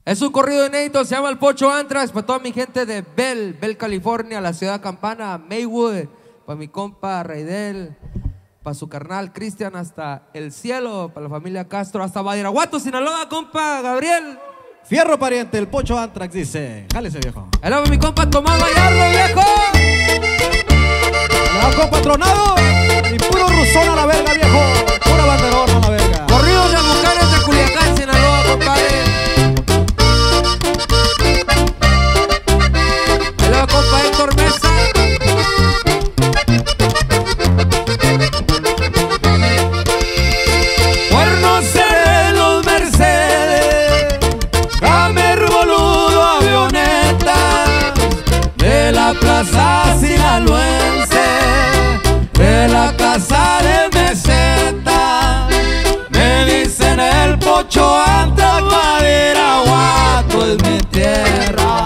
Es un corrido inédito, se llama El Pocho Antrax, para toda mi gente de Bell, California, la ciudad campana, Maywood, para mi compa Raidel, para su carnal Cristian hasta el cielo, para la familia Castro, hasta Badiraguato, Sinaloa, compa Gabriel. Fierro pariente, El Pocho Antrax dice, jálese viejo. Hello, mi compa Tomás Gallardo, viejo. Hello, compa Tronado, y puro rusón a la verga viejo, pura banderona a la verga. Corridos de mujeres de Culiacán, Sinaloa, compadre. Hello, compa Héctor Mesa. Por no ser los Mercedes, Hammer, boludo, avioneta, de la plaza sinaloense, de la casa de meseta, me dicen el Pocho Antrax, Badiraguato es mi tierra.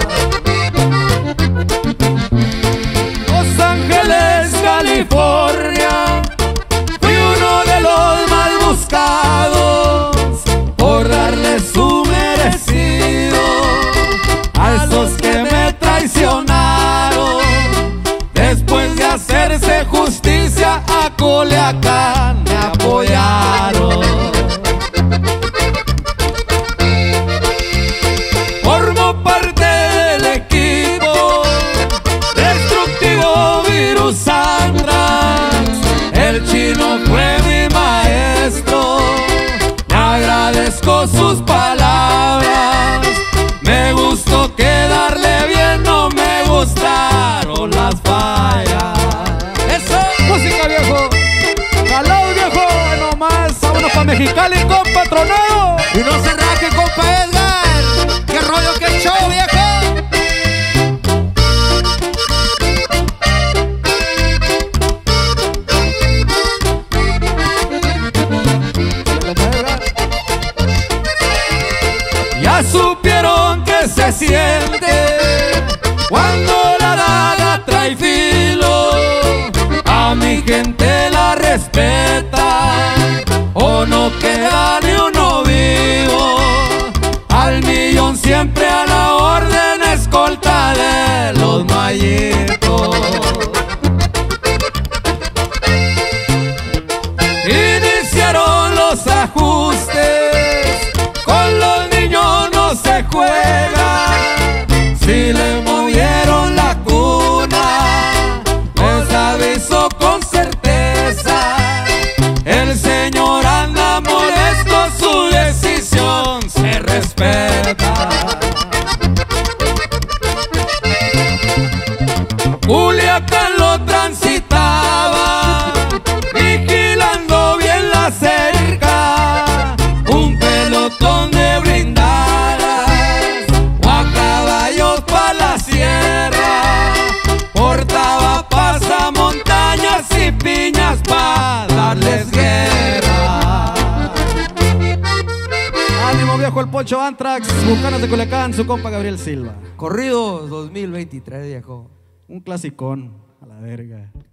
Los Ángeles, California, fui uno de los mal buscados por darle su merecido a esos que me traicionaron. Después de hacerse justicia a Culiacán me apoyaron. Formo parte del equipo destructivo Virus Antrax. El chino fue mi maestro, le agradezco sus palabras. Me gustó quedarle bien, no me gustaron las fallas. Eso. Música viejo, calado viejo, nomás, vámonos pa' Mexicali, compa Tronado. Y no se raje, compa Edgar. ¿Qué rollo, qué show, viejo? Ya supieron que se siente cuando la daga trae filo. A mi gente la respeta o no queda ni uno vivo. Al millón siempre a la orden, escolta de los mallitos. Iniciaron los ajustes, con los niños no se juega. Si le movieron la cuna, les aviso con certeza, el señor anda molesto, su decisión se respeta. Culiacán lo transitaba, vigilando bien la cerca, un pelotón de blindadas o a caballos pa' la sierra, portaba pasamontañas y piñas pa' darles guerra. Ánimo viejo, El Pocho Antrax, Bucanas de Culiacán, su compa Gabriel Silva. Corrido 2023, viejo. Un clasicón a la verga.